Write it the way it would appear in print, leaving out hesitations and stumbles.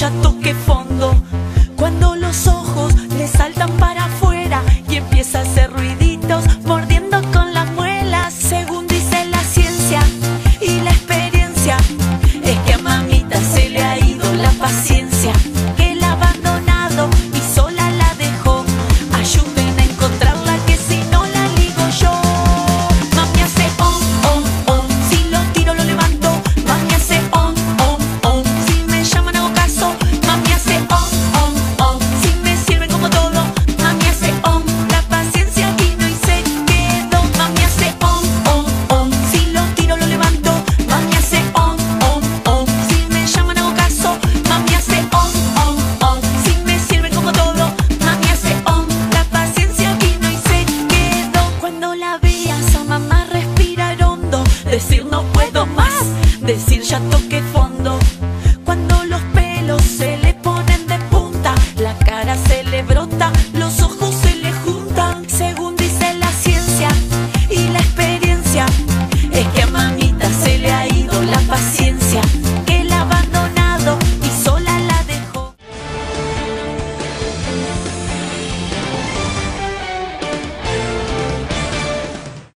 ya toqué fondo. Cuando los ojos le saltan para afuera y empieza a hacer ruiditos mordiendo con las muelas. Según dice la ciencia y la experiencia, es que a mamita se le ha ido la paciencia, que la ha abandonado y sola la dejó. Ayuden a encontrarla, que si no la ligo yo. Mami hace si lo tiro lo levanto. Mami hace si me llaman hago caso. Mami hace si me sirven como todo. Mami hace la paciencia vino y se quedó. Mami hace si lo tiro lo levanto. Mami hace si me llaman hago caso. Mami hace si me sirven como todo. Mami hace la paciencia vino y se quedó. Cuando la veas a mamá respirar hondo, decir no puedo más, decir ya toqué fondo. Cuando los pelos se le ponen de punta, la cara se le brota